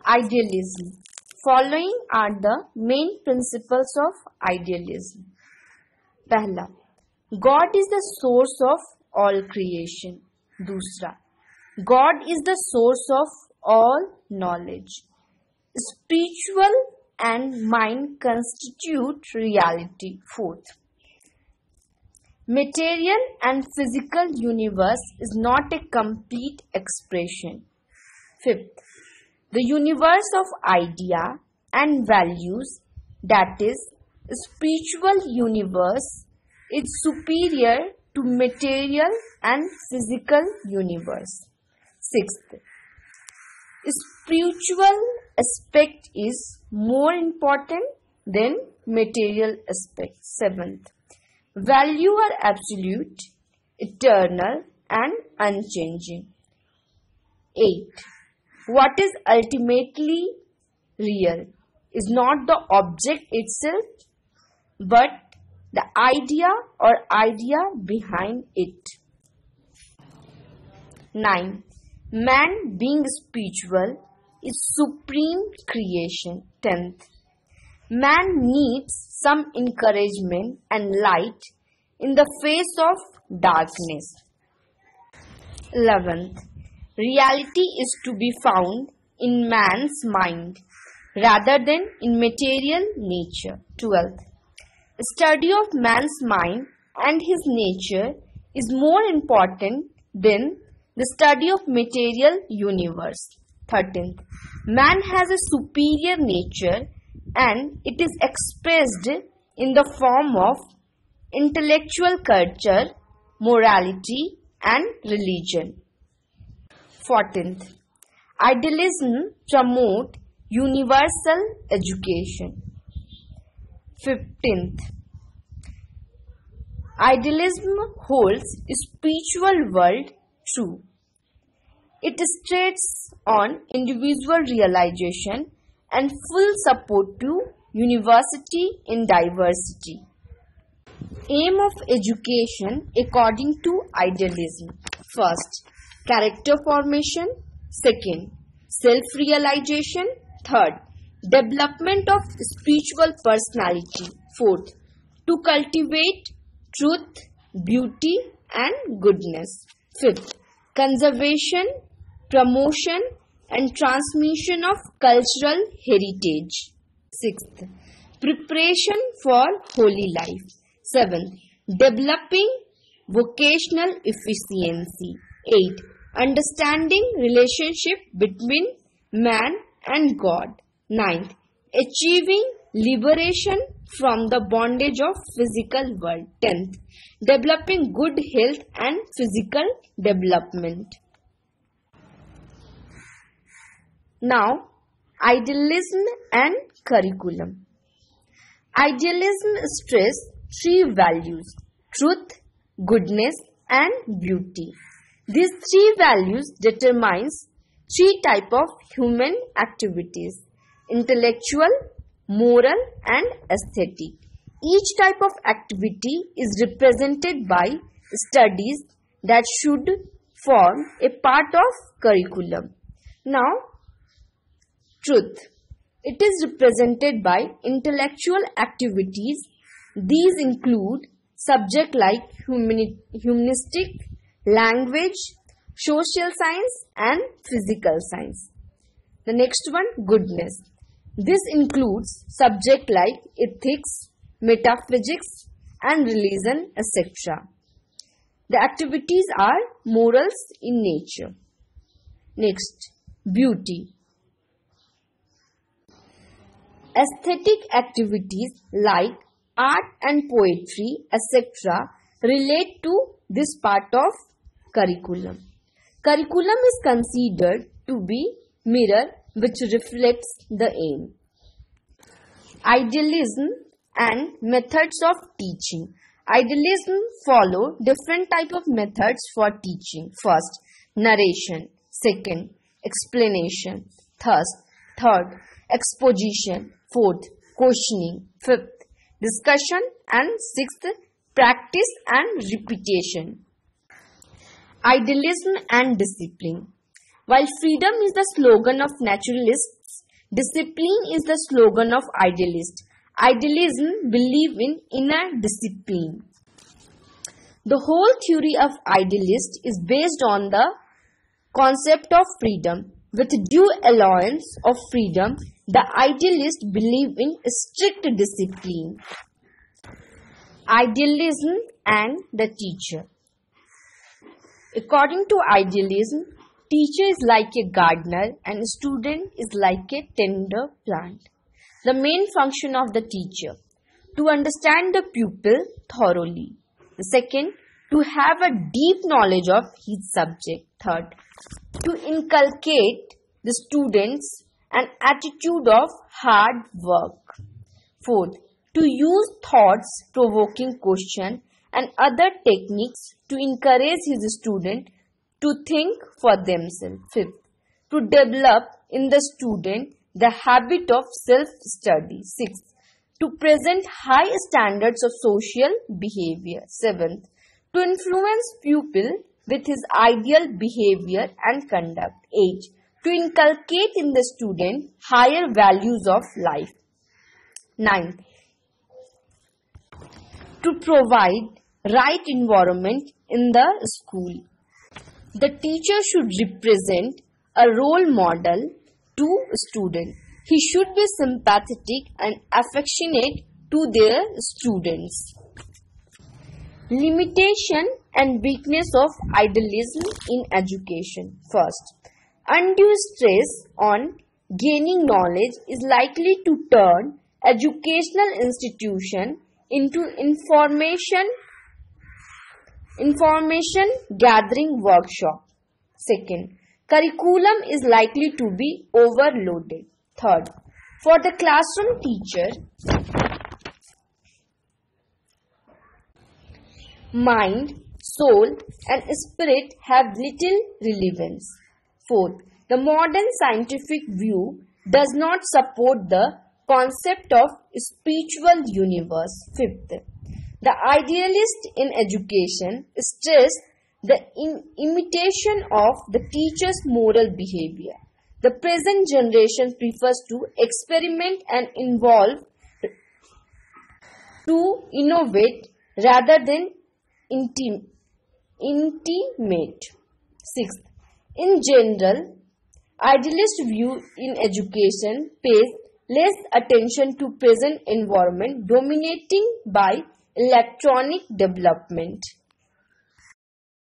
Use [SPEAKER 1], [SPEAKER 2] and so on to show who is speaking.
[SPEAKER 1] Idealism. Following are the main principles of idealism. पहला, God is the source of all creation. दूसरा, God is the source of all knowledge. Spiritual and mind constitute reality. Fourth, material and physical universe is not a complete expression. Fifth, the universe of idea and values, that is, spiritual universe, is superior to material and physical universe. Sixth, spiritual aspect is more important than material aspect. Seventh, value are absolute, eternal and unchanging. Eighth, what is ultimately real is not the object itself, but the idea or idea behind it. 9. Man being spiritual is supreme creation. 10th. Man needs some encouragement and light in the face of darkness. 11th. Reality is to be found in man's mind rather than in material nature. 12th. Study of man's mind and his nature is more important than the study of material universe. 13th. Man has a superior nature and it is expressed in the form of intellectual culture, morality and religion. 14th. Idealism promotes universal education. 15th. Idealism holds spiritual world true. It states on individual realization and full support to university in diversity. Aim of education according to idealism. First, character formation. Second, self-realization. Third, development of spiritual personality. Fourth, to cultivate truth, beauty and goodness. Fifth, conservation, promotion and transmission of cultural heritage. Sixth, preparation for holy life. Seventh, developing vocational efficiency. 8. Understanding relationship between man and God. 9th, achieving liberation from the bondage of physical world. 10th, developing good health and physical development. Now, idealism and curriculum. Idealism stresses three values: truth, goodness and beauty. These three values determines three types of human activities: intellectual, moral and aesthetic. Each type of activity is represented by studies that should form a part of curriculum. Now, truth. It is represented by intellectual activities. These include subjects like humanistic, language, social science and physical science. The next one, goodness. This includes subjects like ethics, metaphysics and religion, etc. The activities are morals in nature. Next, beauty. Aesthetic activities like art and poetry, etc. relate to this part of curriculum. Curriculum is considered to be mirror which reflects the aim. Idealism and methods of teaching. Idealism follow different type of methods for teaching. First, narration. Second, explanation. Third, exposition. Fourth, questioning. Fifth, discussion. And sixth, practice and repetition. Idealism and discipline. While freedom is the slogan of naturalists, Discipline is the slogan of idealists. Idealism believes in inner discipline. The whole theory of idealists is based on the concept of freedom. With due allowance of freedom, the idealists believe in strict discipline. Idealism and the teacher. According to idealism, teacher is like a gardener and student is like a tender plant. The main function of the teacher: to understand the pupil thoroughly. The second, to have a deep knowledge of his subject. Third, to inculcate the students an attitude of hard work. Fourth, to use thoughts-provoking questions and other techniques to encourage his student to think for themselves. Fifth, to develop in the student the habit of self-study. Sixth, to present high standards of social behavior. Seventh, to influence pupil with his ideal behavior and conduct. Eighth, to inculcate in the student higher values of life. Ninth, to provide right environment in the school. The teacher should represent a role model to students. He should be sympathetic and affectionate to their students. Limitation and weakness of idealism in education. First, undue stress on gaining knowledge is likely to turn educational institution into information gathering workshop. Second, curriculum is likely to be overloaded. Third, for the classroom teacher, mind, soul and spirit have little relevance. Fourth, the modern scientific view does not support the concept of spiritual universe. Fifth, the idealist in education stress the imitation of the teacher's moral behavior. The present generation prefers to experiment and to innovate rather than intimate. Sixth, in general, idealist view in education pays less attention to present environment dominating by electronic development.